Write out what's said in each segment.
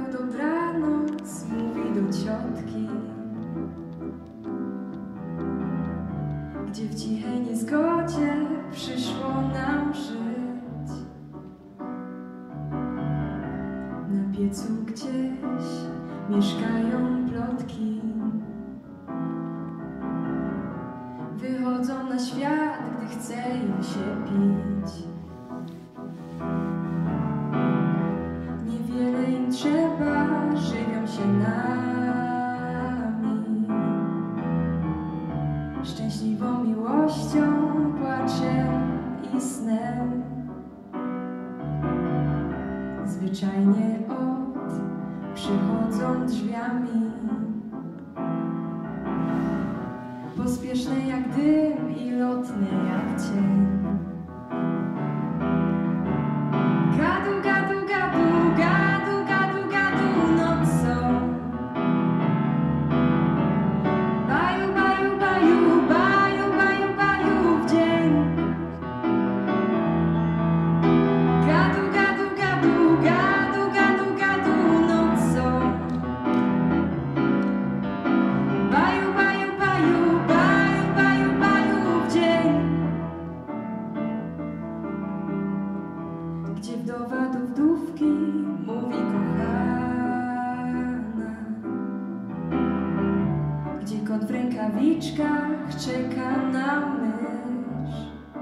dobranoc mówi do ciotki, gdzie w cichej niezgodzie przyszło nam żyć. Na piecu gdzieś mieszkają plotki, wychodzą na świat, gdy chce im się pić. Niewiele im trzeba, żywią się nami, szczęśliwą miłością, płaczem i snem. Zwyczajnie przychodzą drzwiami, pospieszne jak dym i lotne jak cień. Gadu, gadu, gadu, gadu, gadu, gadu nocą. Baju, baju, baju, baju, baju, baju w dzień. Gadu, gadu, gadu, gadu, gadu, gadu nocą. Baju, baju, baju, baju, baju, baju w dzień. Gdzie wdowa do wdówki mówi kochana, gdzie kot w rękawiczkach czeka na mysz,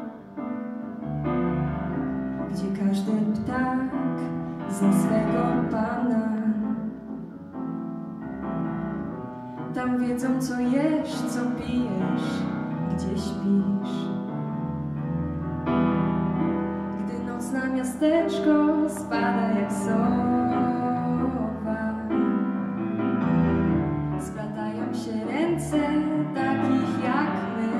gdzie każdy ptak zna swego pana. Tam wiedzą, co jesz, co pijesz, gdzie śpisz. Gdy noc na miasteczko spada jak sowa, splatają się ręce takich jak my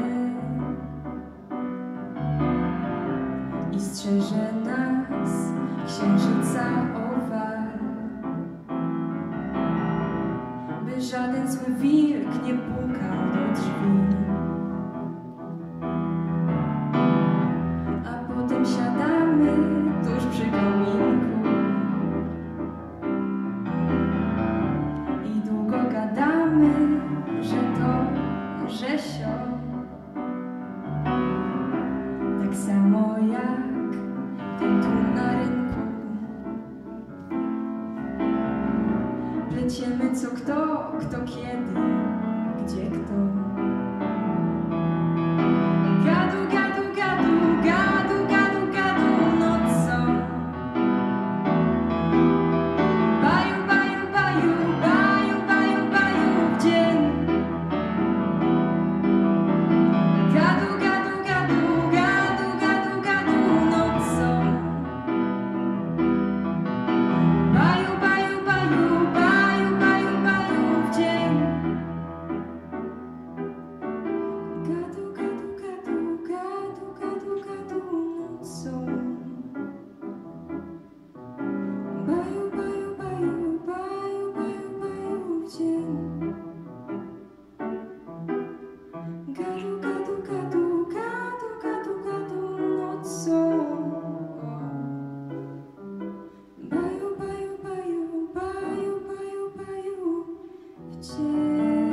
i strzeże nas księżyca owal, by żaden zły wilk nie pukał do drzwi. A potem siadamy tuż przy kominku i długo gadamy, że to Rzesio, tak samo jak ten tu na rynku. Pleciemy co kto kiedy, gdzie kto. Gadu, gadu, gadu, gadu, gadu, gadu nocą. Baju, baju, baju, baju, baju, baju w dzień. Gadu, gadu, gadu, gadu, gadu, gadu nocą. Baju, baju, baju, baju, baju, baju w dzień. Gadu, gadu, gadu, gadu, gadu, gadu nocą. Baju, baju, baju, baju, baju, baju w dzień. Gadu, gadu, gadu, gadu, gadu, gadu nocą. Baju, baju, baju, baju, baju, baju w dzień.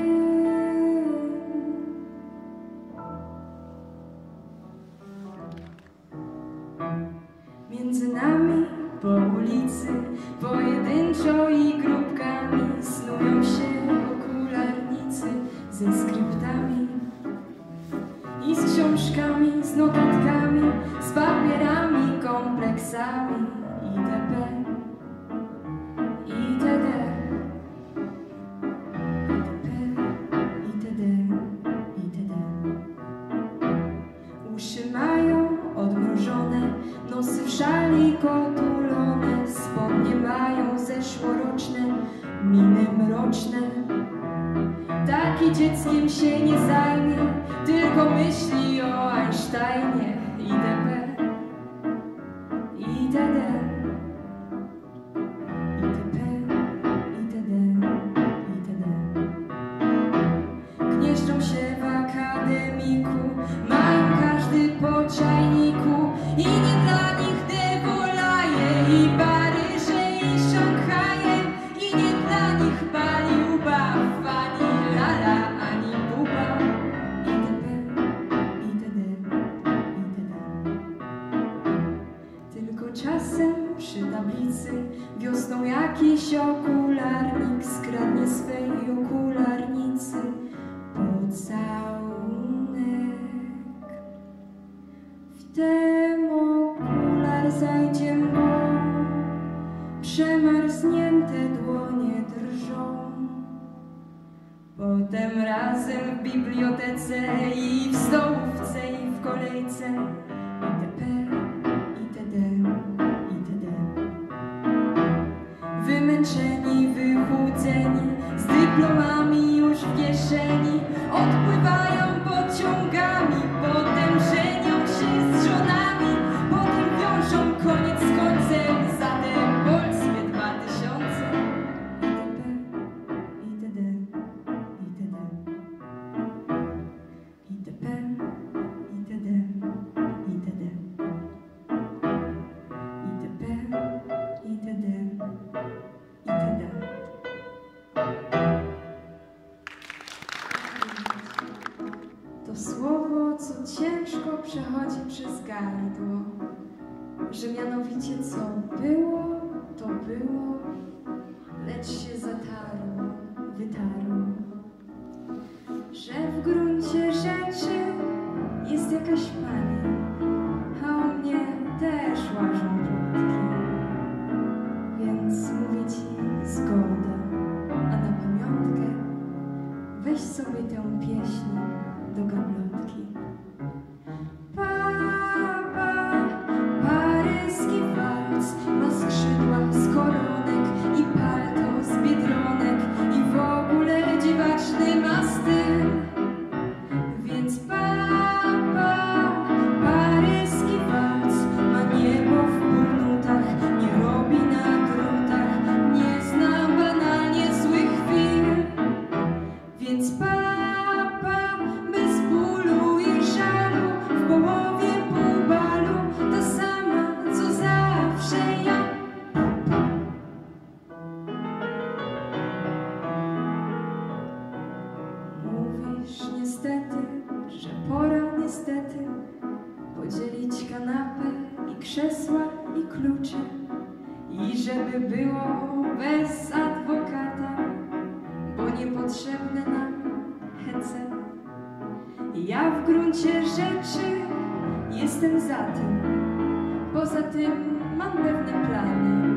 Między nami po ulicy pojedynczo i grupkami snują się okularnicy ze skryptami i z książkami, z notatkami, z papierami, kompleksami itp. itd. itd. itd. Uszy mają odmrożone, nosy w szali kotulone, spodnie mają zeszłoroczne, miny mroczne. Taki dzieckiem się nie zajmie, tylko myśli o Einsteinie itp. itd. itp. itd. itd. Gnieżdżą się w akademiku, mają każdy po czajniku i nie dla nich Dewolaje i Paryże i Szanghaje. przy tablicy. Wiosną jakiś okularnik skradnie swej okularnicy pocałunek. Wtem okular zajdzie mgłą, przemarznięte dłonie drżą. Potem razem w bibliotece i w stołówce i w kolejce itp. itd. itd. Wymęczeni, wychudzeni, z dyplomami już w kieszeni, odpływają pociągami, potem żenią się z żonami, potem wiążą koniec z końcem za te polskie 2000 itp. itd. itp. itd. itd. itp. itd. To słowo, co ciężko przechodzi przez gardło, że mianowicie co było, to było, lecz się zatarło, wytarło. Że w gruncie rzeczy jest jakaś pani, a o mnie też łażą plotki. Więc mówię ci zgoda, a na pamiątkę weź sobie tę pieśń do gablotki. Paryski walc ma skrzydła z koronek i palto z biedronek i w ogóle dziwaczny ma styl. Więc paryski walc ma niebo w półnutach, nie robi na grutach, nie zna banalnie złych chwil. Więc bez bólu i żalu, w połowie pół balu, ta sama, co zawsze ja. Mówisz niestety, że pora niestety podzielić kanapę i krzesła i klucze i żeby było bez adwokata, bo niepotrzebne nam hece. Ja w gruncie rzeczy jestem za tym, poza tym mam pewne plany.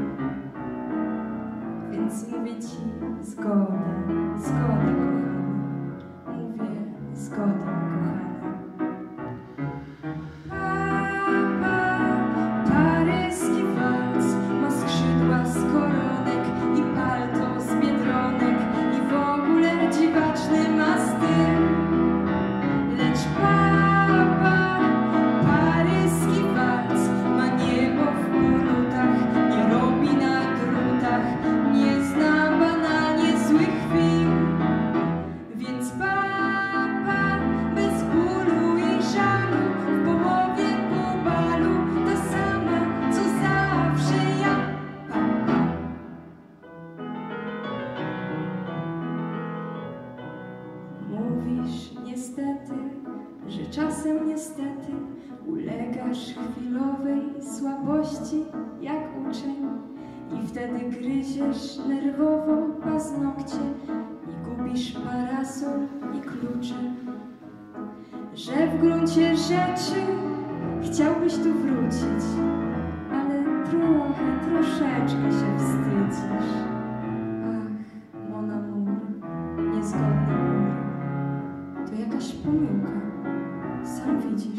Więc mówię ci zgoda, zgoda kochana, mówię zgoda kochana. Paryski walc ma skrzydła z koronek i palto z biedronek i w ogóle dziwaczny ma styl. Lecz paryski walc ma niebo w półnutach, nie robi na drutach, nie zna banalnie złych chwil. Więc bez bólu i żalu, w połowie pół balu, ta sama, co zawsze ja. Mówisz niestety, że czasem niestety ulegasz chwilowej słabości jak uczeń i wtedy gryziesz nerwowo paznokcie i gubisz parasol i klucze. Że w gruncie rzeczy chciałbyś tu wrócić, ale troszeczkę się wstydzisz. Ach, mon amour, niezgodny mur, to jakaś pomyłka, sam widzisz.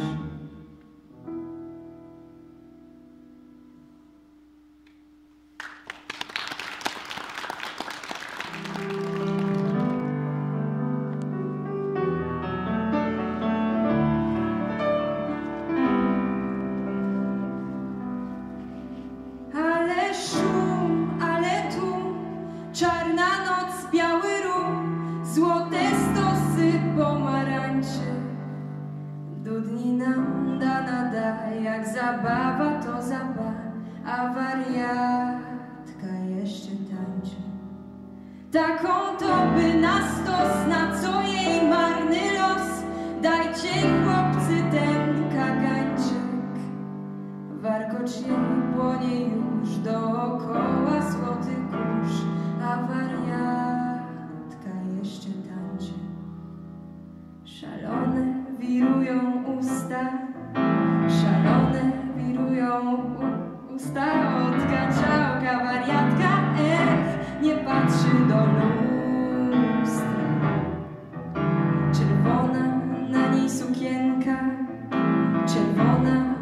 Ale szum, ale tłum, czarna noc, biały rum, złote stosy pomarańczy. Dudni nam nada, jak zabawa to zabawa, a wariatka jeszcze tańczy. Taką to by na stos, na co jej marny los, dajcie chłopcy ten kagańczyk. Warkocz jej płonie już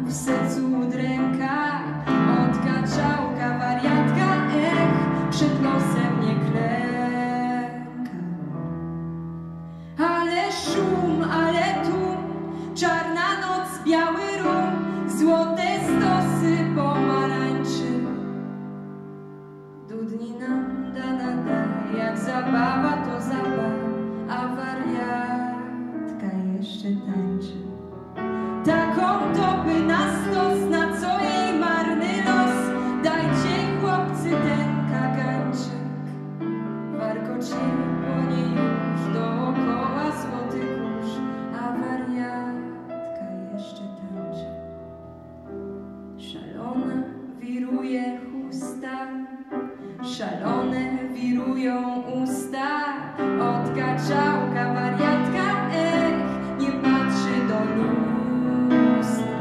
w sercu udręka, odkaczałka, wariatka, przed losem nie klęka. Ale szum, ale tłum, czarna noc, biały rum, złote stosy pomarańczy. Dudni nam da, jak zabawa to zabawa, a wariatka jeszcze tańczy. Taką topy na stos, na co jej marny los, dajcie chłopcy ten kagańczyk. Warkocie płonie już dookoła złoty kurz, a wariatka jeszcze tańczy. Szalona wiruje chusta, szalone wirują usta, odkaczałka, wariatka, nie patrzy do lustra.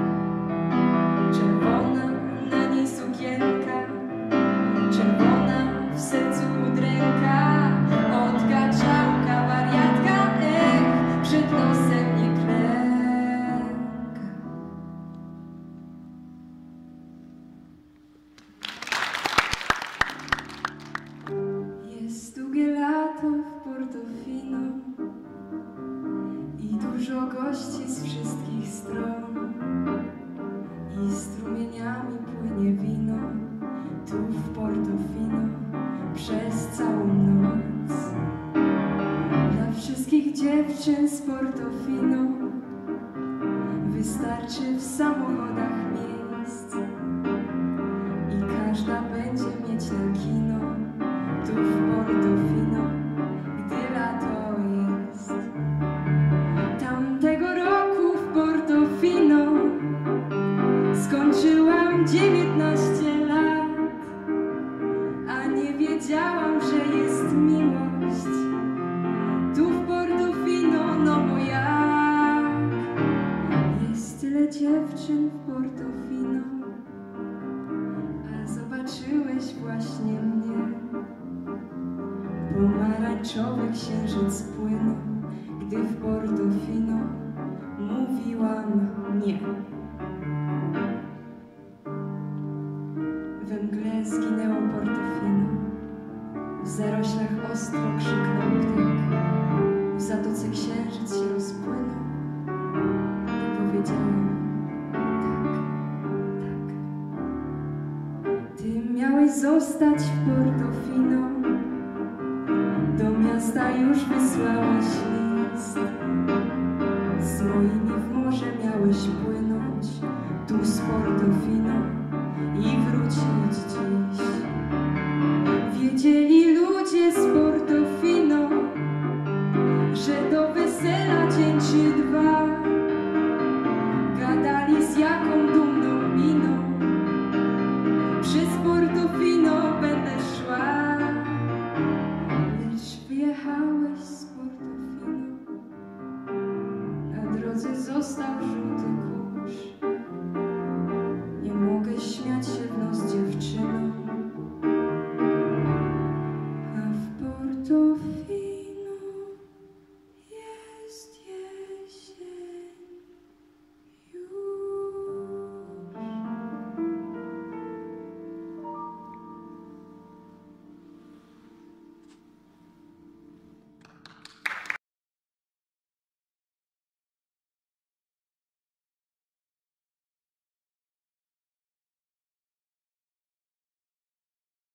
Czerwona na niej sukienka, czerwona w sercu udręka, odkaczałka, wariatka, przed nosem nie klęka. Jest długie lato w Portofino i dużo gości z wszystkich stron, i strumieniami płynie wino tu w Portofino przez całą noc. Dla wszystkich dziewczyn z Portofino wystarczy w samochodach miejsc i każda będzie mieć na kino tu w Portofino, gdy lato jest. Tamtego roku w Portofino skończyłam 19 lat, a nie wiedziałam, że jest miłość tu w Portofino, no bo jak? Jest tyle dziewczyn w Portofino, a zobaczyłeś właśnie mnie. Pomarańczowy księżyc płynął, gdy w Portofino mówiłam nie. We mgle zginęło Portofino, w zaroślach ostro krzyknął ptak, w zatoce księżyc się rozpłynął i powiedziałam tak. Ty miałeś zostać w Portofino, do miasta już wysłałeś list, z moimi w morze miałeś płynąć tu z Portofino i wrócić dziś. Wiedzieli ludzie z Portofino, że do wesela dzień czy dwa